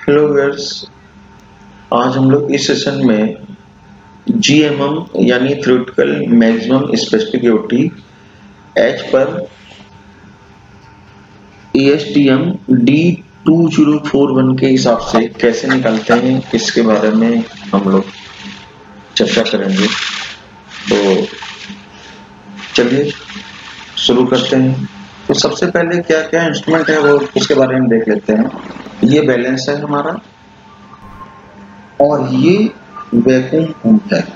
Hello viewers, आज हम लोग इस सेशन में जीएमएम यानी थ्योरेटिकल मैक्सिमम स्पेसिफिक एच पर एएसटीएम D2041 के हिसाब से कैसे निकालते हैं इसके बारे में हम लोग चर्चा करेंगे। तो चलिए शुरू करते हैं। तो सबसे पहले क्या क्या इंस्ट्रूमेंट है वो उसके बारे में देख लेते हैं। ये बैलेंस है हमारा और ये वैक्यूम पंप है,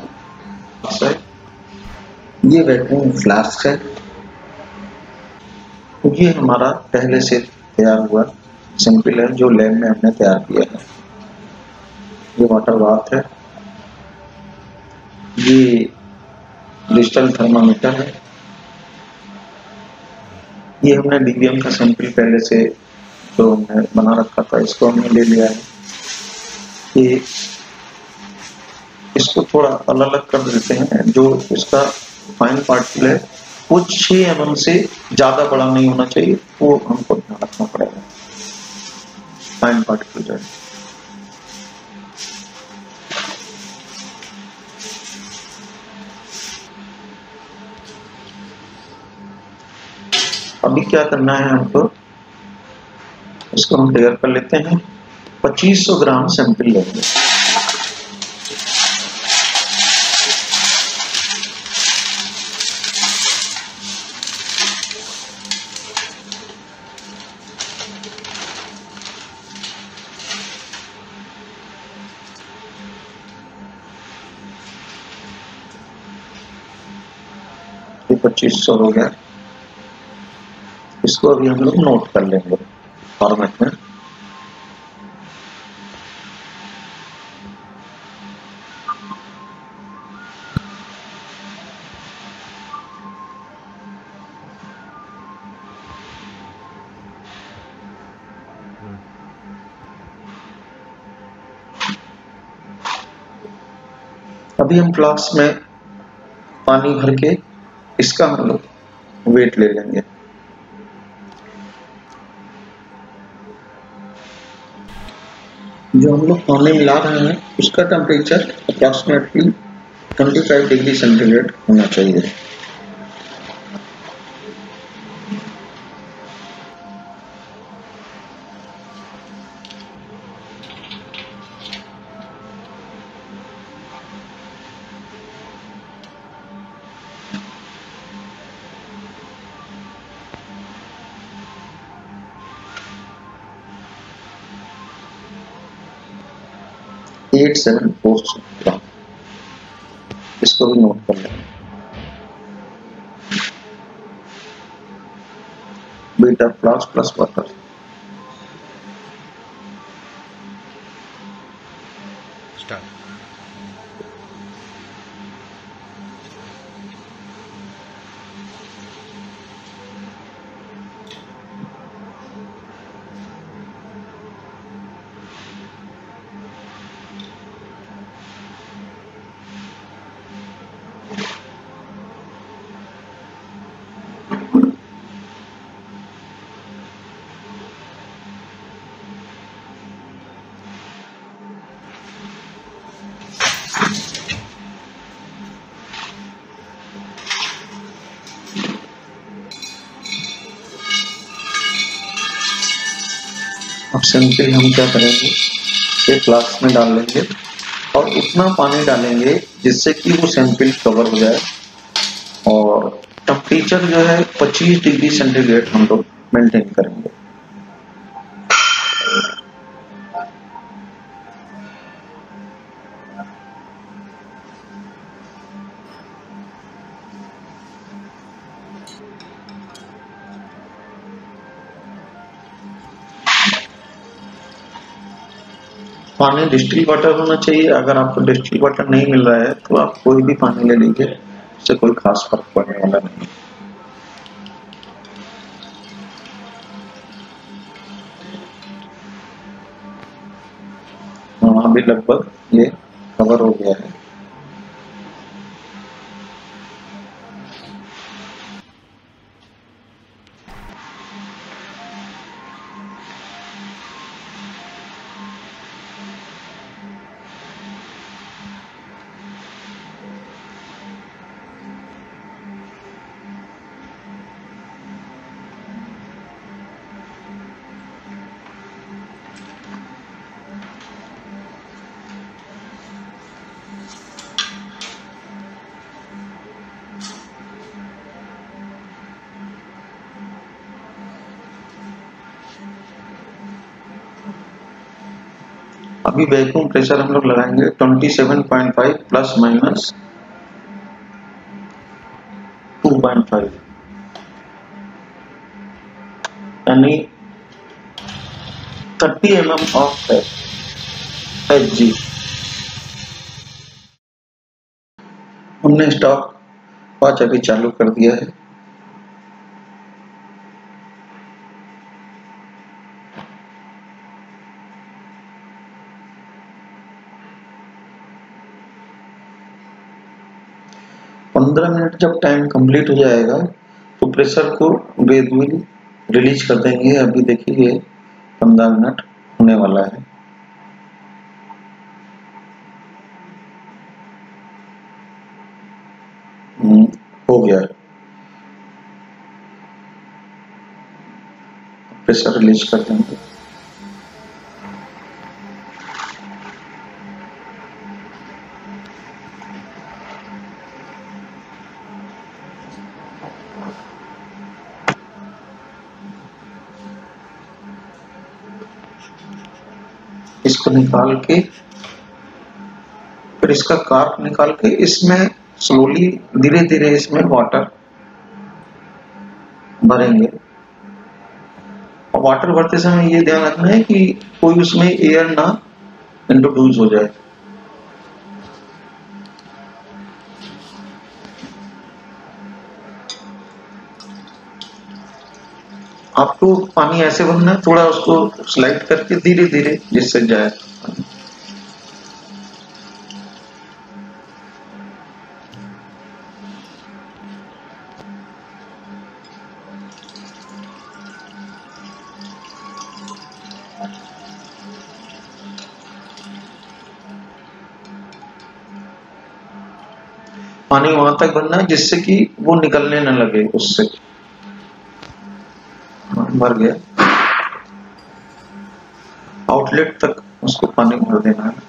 ये वैक्यूम फ्लास्क है। ये हमारा पहले से तैयार हुआ सैंपल है जो लैब में हमने तैयार किया है। ये वाटर बाथ है, ये डिजिटल थर्मामीटर है, ये हमने डीबीएम का सैंपल पहले से जो हमने बना रखा था इसको हमने ले लिया है। ये इसको थोड़ा अलग अलग कर देते हैं। जो इसका फाइन पार्टिकल है वो 6 mm से ज्यादा बड़ा नहीं होना चाहिए, वो हमको ध्यान रखना पड़ेगा। फाइन पार्टिकल जो है अभी क्या करना है हमको, इसको हम तैयार कर लेते हैं। 2500 ग्राम सैंपल लेंगे। ये 2500 हो गया। इसको अभी हम लोग नोट कर लेंगे फॉर्मेट में। अभी हम फ्लास्क में पानी भर के इसका हम लोग वेट ले लेंगे। जो हम लोग पानी मिला रहे हैं उसका टेम्परेचर अप्रॉक्सीमेटली 25 डिग्री सेंटीग्रेड होना चाहिए। एट 7 ग्राम, इसको भी नोट कर लेंगे। Beta flask plus water. Start. अब सैंपल हम क्या करेंगे, एक फ्लास्क में डाल लेंगे और उतना पानी डालेंगे जिससे कि वो सैंपल कवर हो जाए। और टेम्परेचर जो है 25 डिग्री सेंटीग्रेड हम लोग मेंटेन करेंगे। पानी डिस्टिल वाटर होना चाहिए। अगर आपको डिस्टिल वाटर नहीं मिल रहा है तो आप कोई भी पानी ले लीजिए, इससे कोई खास फर्क पड़ने वाला नहीं। हाँ, अभी लगभग ये कवर हो गया है। अभी वैक्यूम प्रेशर हम लोग लगाएंगे 27.5 प्लस माइनस 2.5 यानी 30 mm ऑफ Hg। हमने स्टॉप वॉच अभी चालू कर दिया है। पंद्रह मिनट जब टाइम कंप्लीट हो जाएगा तो प्रेशर को ग्रेजुअली रिलीज कर देंगे। अभी देखिए 15 मिनट होने वाला है। हो गया, प्रेशर रिलीज कर देंगे। इसको निकाल के फिर इसका कार्क निकाल के इसमें स्लोली धीरे धीरे इसमें वाटर भरेंगे। और वाटर भरते समय ये ध्यान रखना है कि कोई उसमें एयर ना इंट्रोड्यूस हो जाए। आपको पानी ऐसे भरना है, थोड़ा उसको स्लाइड करके धीरे धीरे जिससे जाए। पानी वहां तक भरना है जिससे कि वो निकलने न लगे उससे। भर गया, आउटलेट तक उसको पानी भर देना है।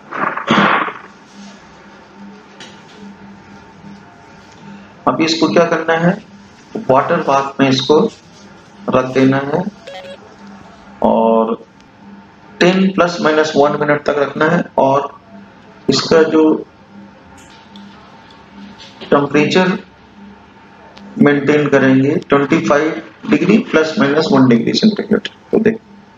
अभी इसको क्या करना है, वाटर बाथ में इसको रख देना है और 10 प्लस माइनस 1 मिनट तक रखना है। और इसका जो टेम्परेचर मेंटेन करेंगे 25 degree plus minus 1 degree centigrade. तो देख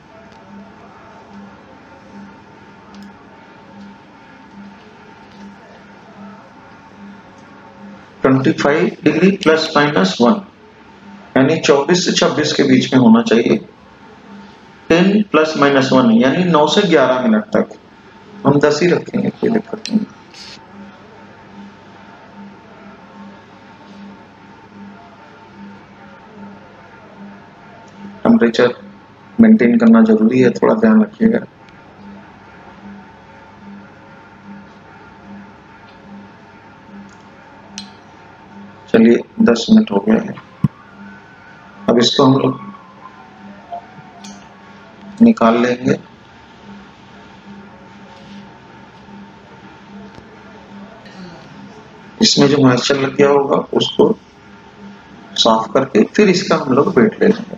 25 डिग्री प्लस माइनस 1 यानी 24 से 26 के बीच में होना चाहिए। 10 प्लस माइनस 1 यानी 9 से 11 मिनट तक। हम 10 ही रखेंगे, कोई दिक्कत नहीं। टेम्परेचर मेंटेन करना जरूरी है, थोड़ा ध्यान रखिएगा। चलिए 10 मिनट हो गया है। अब इसको हम लोग निकाल लेंगे। इसमें जो मॉइस्चर लग गया होगा उसको साफ करके फिर इसका हम लोग वेट ले लेंगे।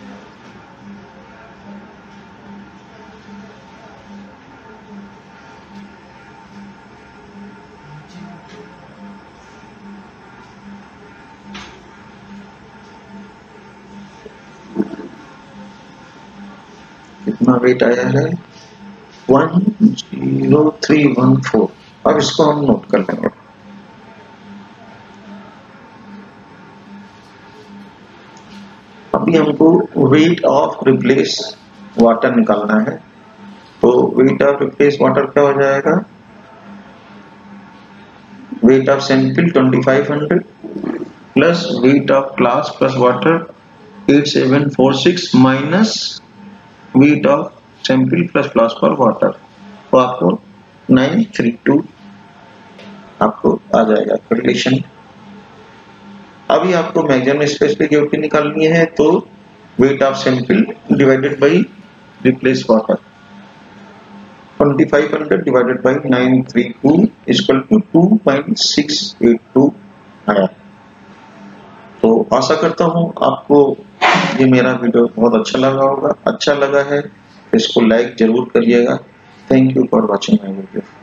कितना वेट आया है, 10314। अब इसको हम नोट कर लेंगे। अभी हमको वेट ऑफ रिप्लेस वाटर निकालना है। तो वेट ऑफ रिप्लेस वाटर क्या हो जाएगा, weight of sample 2500 plus weight of glass plus water 8746 minus weight of sample plus glass पर वाटर, तो आपको 932 आपको आ जाएगा रिलेशन। अभी आपको मैक्सिमम स्पेसिफिक निकालनी है, तो weight of sample divided by replace water 2500 divided by 932 equal to 2.682 आया। तो आशा करता हूं आपको ये मेरा वीडियो बहुत अच्छा लगा होगा। अच्छा लगा है इसको लाइक जरूर करिएगा। Thank you for watching my video.